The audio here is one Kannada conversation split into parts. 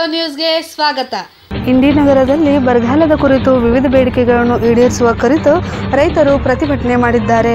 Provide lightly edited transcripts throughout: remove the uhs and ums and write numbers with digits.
ನ್ಯೂಸ್ಗೆ ಸ್ವಾಗತ. ಇಂಡಿ ನಗರದಲ್ಲಿ ಬರಗಾಲದ ಕುರಿತು ವಿವಿಧ ಬೇಡಿಕೆಗಳನ್ನು ಈಡೇರಿಸುವ ಕುರಿತು ರೈತರು ಪ್ರತಿಭಟನೆ ಮಾಡಿದ್ದಾರೆ.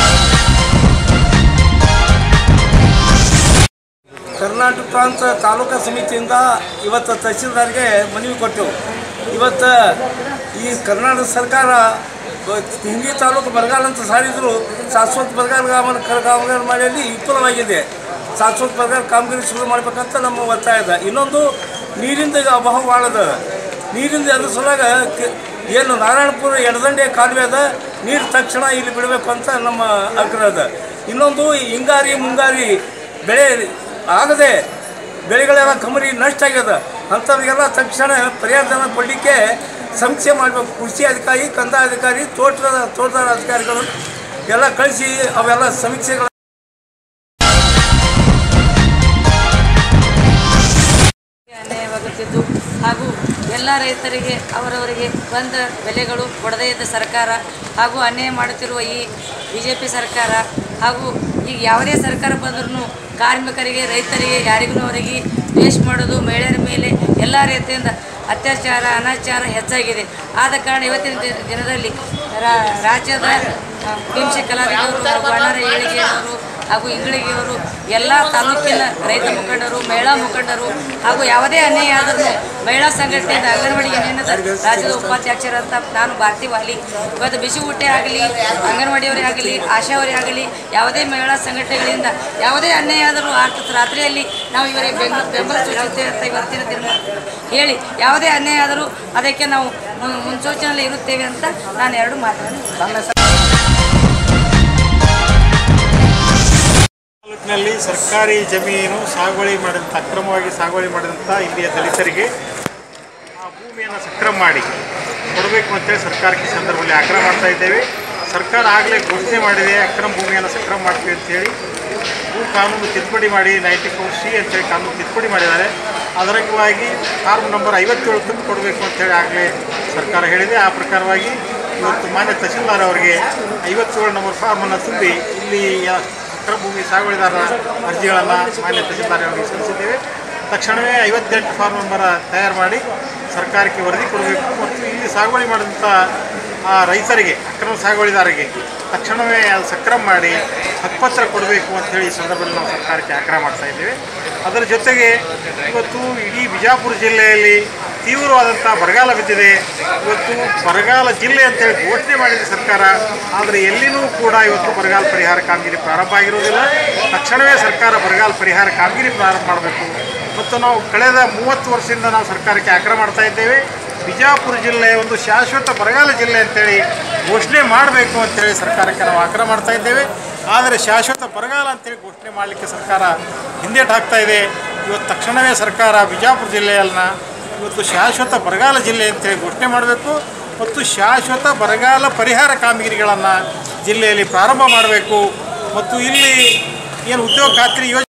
ಕರ್ನಾಟಕ ಪ್ರಾಂತ ತಾಲೂಕಾ ಸಮಿತಿಯಿಂದ ಇವತ್ತು ತಹಸೀಲ್ದಾರ್ಗೆ ಮನವಿ ಕೊಟ್ಟೆವು. ಇವತ್ತು ಈ ಕರ್ನಾಟಕ ಸರ್ಕಾರ ಹಿಂದಿ ತಾಲೂಕು ಬರಗಾಲ ಅಂತ ಸಾರಿದ್ರು ಶಾಶ್ವತ ಬರಗಾಲ ಕಾಮಗಾರಿ ಮಾಡಿಯಲ್ಲಿ ವಿಫಲವಾಗಿದೆ. ಶಾಶ್ವತ ಬರಗಾಲ ಕಾಮಗಾರಿ ಶುರು ಮಾಡಬೇಕಂತ ನಮ್ಮ ಒತ್ತಾಯ ಇದೆ. ಇನ್ನೊಂದು ನೀರಿಂದ ಅಭಾವ ಭಾಳದ, ನೀರಿಂದ ಅದ್ರ ಸಲುವಾಗ ಏನು ನಾರಾಯಣಪುರ ಎಡದಂಡೆ ಕಾಲುವೆ ಅದ, ನೀರು ತಕ್ಷಣ ಇಲ್ಲಿ ಬಿಡಬೇಕು ಅಂತ ನಮ್ಮ ಆಗ್ರಹ ಅದ. ಇನ್ನೊಂದು ಹಿಂಗಾರಿ ಮುಂಗಾರಿ ಬೆಳೆ ಆಗದೆ ಬೆಳೆಗಳೆಲ್ಲ ಕಮರಿ ನಷ್ಟ ಆಗ್ಯದ. ಅಂಥವ್ರಿಗೆಲ್ಲ ತಕ್ಷಣ ಪರಿಹಾರಧನ ಕೊಡಲಿಕ್ಕೆ ಸಮೀಕ್ಷೆ ಮಾಡಬೇಕು. ಕೃಷಿ ಅಧಿಕಾರಿ, ಕಂದಾಯ ಅಧಿಕಾರಿ, ತೋಟದ ಅಧಿಕಾರಿಗಳು ಎಲ್ಲ ಕಳಿಸಿ ಅವೆಲ್ಲ ಸಮೀಕ್ಷೆಗಳು ಅನ್ಯಾಯವಾಗುತ್ತಿದ್ದು ಹಾಗೂ ಎಲ್ಲ ರೈತರಿಗೆ ಅವರವರಿಗೆ ಬಂದ ಬೆಲೆಗಳು ಕೊಡದೇ ಇದ್ದ ಸರ್ಕಾರ ಹಾಗೂ ಅನ್ಯಾಯ ಮಾಡುತ್ತಿರುವ ಈ BJP ಸರ್ಕಾರ ಹಾಗೂ ಈಗ ಯಾವುದೇ ಸರ್ಕಾರ ಬಂದ್ರೂ ಕಾರ್ಮಿಕರಿಗೆ, ರೈತರಿಗೆ, ಯಾರಿಗೂ ಅವರಿಗೆ ದ್ವೇಷ ಮಾಡೋದು, ಮಹಿಳೆಯರ ಮೇಲೆ ಎಲ್ಲ ರೀತಿಯಿಂದ ಅತ್ಯಾಚಾರ, ಅನಾಚಾರ ಹೆಚ್ಚಾಗಿದೆ. ಆದ ಕಾರಣ ಇವತ್ತಿನ ದಿನದಲ್ಲಿ ರಾಜ್ಯದ ಭೀಮಶಿ ಕಲಾವಿದರು ಹಾಗೂ ಅಣ್ಣರ ಏಳಿಗೆಯವರು ಹಾಗೂ ಇಂಗಳಿಗೆಯವರು ಎಲ್ಲ ತಾಲೂಕಿನ ರೈತ ಮುಖಂಡರು, ಮಹಿಳಾ ಮುಖಂಡರು ಹಾಗೂ ಯಾವುದೇ ಅನ್ಯಾಯ ಆದರೂ ಮಹಿಳಾ ಸಂಘಟನೆಯಿಂದ ಅಂಗನವಾಡಿ ಯೂನಿಯನ್ದ ರಾಜ್ಯದ ಉಪಾಧ್ಯಕ್ಷರಂತ ನಾನು ಭಾರತಿ ವಾಲಿ ಇವತ್ತು ಬಿಸಿ ಊಟ ಆಗಲಿ, ಅಂಗನವಾಡಿಯವರೇ ಆಗಲಿ, ಆಶಾವರೇ ಆಗಲಿ, ಯಾವುದೇ ಮಹಿಳಾ ಸಂಘಟನೆಗಳಿಂದ ಯಾವುದೇ ಅನ್ಯಾಯ ಆದರೂ ರಾತ್ರಿಯಲ್ಲಿ ನಾವು ಇವರಿಗೆ ಬೆಂಬಲ ಸೂಚಿಸುತ್ತೇವೆ ಅಂತ ಇವತ್ತಿನ ದಿನ ಹೇಳಿ, ಯಾವುದೇ ಅನ್ಯಾಯ ಆದರೂ ಅದಕ್ಕೆ ನಾವು ಮುನ್ಸೂಚನೆಯಲ್ಲಿ ಇರುತ್ತೇವೆ ಅಂತ ನಾನು ಎರಡು ಮಾತನ್ನು ತಾಲೂಕಿನಲ್ಲಿ ಸರ್ಕಾರಿ ಜಮೀನು ಸಾಗುವಳಿ ಮಾಡಿದಂಥ ಅಕ್ರಮವಾಗಿ ಸಾಗುವಳಿ ಮಾಡಿದಂಥ ಇಲ್ಲಿಯ ದಲಿತರಿಗೆ ಆ ಭೂಮಿಯನ್ನು ಸಕ್ರಮ ಮಾಡಿ ಕೊಡಬೇಕು ಅಂತೇಳಿ ಸರ್ಕಾರಕ್ಕೆ ಈ ಸಂದರ್ಭದಲ್ಲಿ ಆಗ್ರಹ ಮಾಡ್ತಾ ಇದ್ದೇವೆ. ಸರ್ಕಾರ ಆಗಲೇ ಘೋಷಣೆ ಮಾಡಿದೆ, ಅಕ್ರಮ ಭೂಮಿಯನ್ನು ಸಕ್ರಮ ಮಾಡ್ತೀವಿ ಅಂತೇಳಿ. ಭೂ ಕಾನೂನು ತಿದ್ದುಪಡಿ ಮಾಡಿ 94C ಅಂತೇಳಿ ಕಾನೂನು ತಿದ್ದುಪಡಿ ಮಾಡಿದ್ದಾರೆ. ಅದರ ಅಂಗವಾಗಿ ಫಾರ್ಮ್ ನಂಬರ್ 57 ತಂದು ಕೊಡಬೇಕು ಅಂತೇಳಿ ಆಗಲೇ ಸರ್ಕಾರ ಹೇಳಿದೆ. ಆ ಪ್ರಕಾರವಾಗಿ ಇವತ್ತು ಮಾನ್ಯ ತಹಸೀಲ್ದಾರ್ ಅವರಿಗೆ 57 ನಂಬರ್ ಫಾರ್ಮನ್ನು ತುಂಬಿ ಇಲ್ಲಿ ಅಕ್ರಮ ಭೂಮಿ ಸಾಗುವಳಿದಾರರ ಅರ್ಜಿಗಳನ್ನು ಮಾನ್ಯ ತಹಸೀಲ್ದಾರ್ ಅವರಿಗೆ ಸಲ್ಲಿಸಿದ್ದೇವೆ. ತಕ್ಷಣವೇ 58 ಫಾರ್ಮ್ ನಂಬರ್ ತಯಾರು ಮಾಡಿ ಸರ್ಕಾರಕ್ಕೆ ವರದಿ ಕೊಡಬೇಕು ಮತ್ತು ಇಲ್ಲಿ ಸಾಗುವಳಿ ಮಾಡಿದಂಥ ಆ ರೈತರಿಗೆ, ಅಕ್ರಮ ಸಾಗುವಳಿದಾರರಿಗೆ ತಕ್ಷಣವೇ ಅದು ಸಕ್ರಮ ಮಾಡಿ ಹಕ್ಕುಪತ್ರ ಕೊಡಬೇಕು ಅಂಥೇಳಿ ಈ ಸಂದರ್ಭದಲ್ಲಿ ನಾವು ಸರ್ಕಾರಕ್ಕೆ ಆಗ್ರಹ ಮಾಡ್ತಾ ಇದ್ದೇವೆ. ಅದರ ಜೊತೆಗೆ ಇವತ್ತು ಇಡೀ ಬಿಜಾಪುರ ಜಿಲ್ಲೆಯಲ್ಲಿ ತೀವ್ರವಾದಂಥ ಬರಗಾಲ ಬಿದ್ದಿದೆ. ಇವತ್ತು ಬರಗಾಲ ಜಿಲ್ಲೆ ಅಂತೇಳಿ ಘೋಷಣೆ ಮಾಡಿದೆ ಸರ್ಕಾರ, ಆದರೆ ಎಲ್ಲಿನೂ ಕೂಡ ಇವತ್ತು ಬರಗಾಲ ಪರಿಹಾರ ಕಾಮಗಾರಿ ಪ್ರಾರಂಭ ಆಗಿರೋದಿಲ್ಲ. ತಕ್ಷಣವೇ ಸರ್ಕಾರ ಬರಗಾಲ ಪರಿಹಾರ ಕಾಮಗಾರಿ ಪ್ರಾರಂಭ ಮಾಡಬೇಕು. ಮತ್ತು ನಾವು ಕಳೆದ 30 ವರ್ಷದಿಂದ ನಾವು ಸರ್ಕಾರಕ್ಕೆ ಆಗ್ರಹ ಮಾಡ್ತಾ ಇದ್ದೇವೆ, ಬಿಜಾಪುರ ಜಿಲ್ಲೆ ಒಂದು ಶಾಶ್ವತ ಬರಗಾಲ ಜಿಲ್ಲೆ ಅಂತೇಳಿ ಘೋಷಣೆ ಮಾಡಬೇಕು ಅಂತೇಳಿ ಸರ್ಕಾರಕ್ಕೆ ನಾವು ಆಗ್ರಹ ಮಾಡ್ತಾ ಇದ್ದೇವೆ. ಆದರೆ ಶಾಶ್ವತ ಬರಗಾಲ ಅಂತೇಳಿ ಘೋಷಣೆ ಮಾಡಲಿಕ್ಕೆ ಸರ್ಕಾರ ಹಿಂದೇಟು ಹಾಕ್ತಾ ಇದೆ. ಇವತ್ತು ತಕ್ಷಣವೇ ಸರ್ಕಾರ ಬಿಜಾಪುರ ಜಿಲ್ಲೆಯನ್ನ ಇವತ್ತು ಶಾಶ್ವತ ಬರಗಾಲ ಜಿಲ್ಲೆ ಅಂತೇಳಿ ಘೋಷಣೆ ಮಾಡಬೇಕು ಮತ್ತು ಶಾಶ್ವತ ಬರಗಾಲ ಪರಿಹಾರ ಕಾಮಗಾರಿಗಳನ್ನು ಜಿಲ್ಲೆಯಲ್ಲಿ ಪ್ರಾರಂಭ ಮಾಡಬೇಕು. ಮತ್ತು ಇಲ್ಲಿ ಏನು ಉದ್ಯೋಗ ಖಾತ್ರಿ ಯೋಜನೆ